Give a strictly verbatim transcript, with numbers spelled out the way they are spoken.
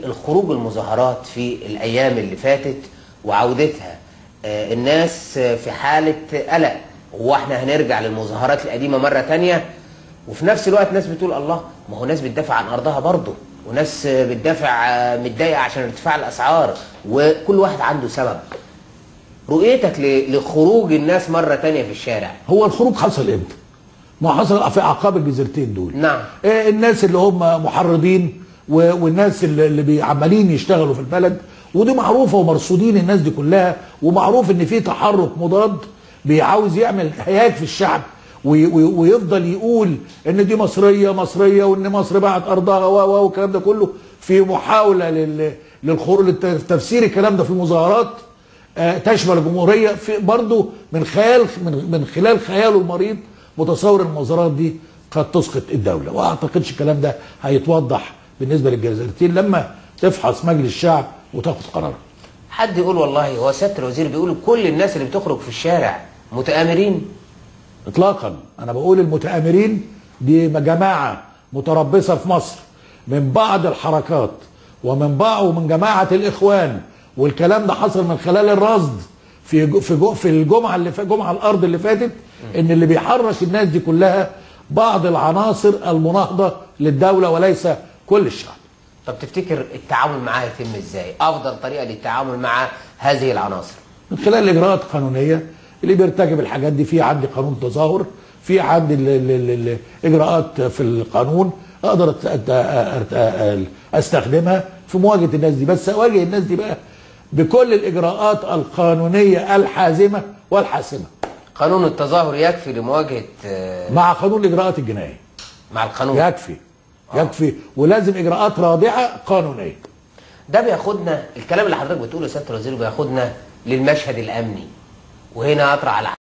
الخروج المظاهرات في الأيام اللي فاتت وعودتها، الناس في حالة قلق، هو احنا هنرجع للمظاهرات القديمة مرة تانية؟ وفي نفس الوقت ناس بتقول الله، ما هو ناس بتدافع عن أرضها برضه، وناس بتدافع متضايقة عشان ارتفاع الأسعار، وكل واحد عنده سبب. رؤيتك لخروج الناس مرة تانية في الشارع؟ هو الخروج حصل امتى؟ ما حصل في اعقاب الجزيرتين دول. نعم. آه الناس اللي هم محرضين والناس اللي عمالين يشتغلوا في البلد، ودي معروفه ومرصودين الناس دي كلها، ومعروف ان في تحرك مضاد بيعاوز يعمل هياج في الشعب ويفضل يقول ان دي مصريه مصريه وان مصر باعت ارضها والكلام ده كله، في محاوله للخروج لتفسير الكلام ده في مظاهرات تشمل الجمهوريه، في برضه من خيال من من خلال خياله المريض متصور المظاهرات دي قد تسقط الدوله، واعتقدش الكلام ده هيتوضح بالنسبه للجزائريين لما تفحص مجلس الشعب وتاخد قرار. حد يقول والله هو سياده الوزير بيقول كل الناس اللي بتخرج في الشارع متآمرين؟ اطلاقا، انا بقول المتآمرين دي جماعه متربصه في مصر من بعض الحركات ومن بعض ومن جماعه الاخوان، والكلام ده حصل من خلال الرصد في في في الجمعه اللي في جمعه الارض اللي فاتت، ان اللي بيحرك الناس دي كلها بعض العناصر المناهضه للدوله وليس كل الشعب. طب تفتكر التعامل معاها يتم ازاي؟ افضل طريقه للتعامل مع هذه العناصر من خلال الاجراءات القانونيه اللي بيرتكب الحاجات دي. في عندي قانون تظاهر، في عندي الاجراءات في القانون اقدر استخدمها في مواجهه الناس دي، بس اواجه الناس دي بقى بكل الاجراءات القانونيه الحازمه والحاسمه. قانون التظاهر يكفي لمواجهه مع قانون الاجراءات الجنائيه؟ مع القانون يكفي يكفي، ولازم اجراءات رادعه قانونيه. ده بياخدنا، الكلام اللي حضرتك بتقوله يا سياده الوزير بياخدنا للمشهد الامني، وهنا اطرح على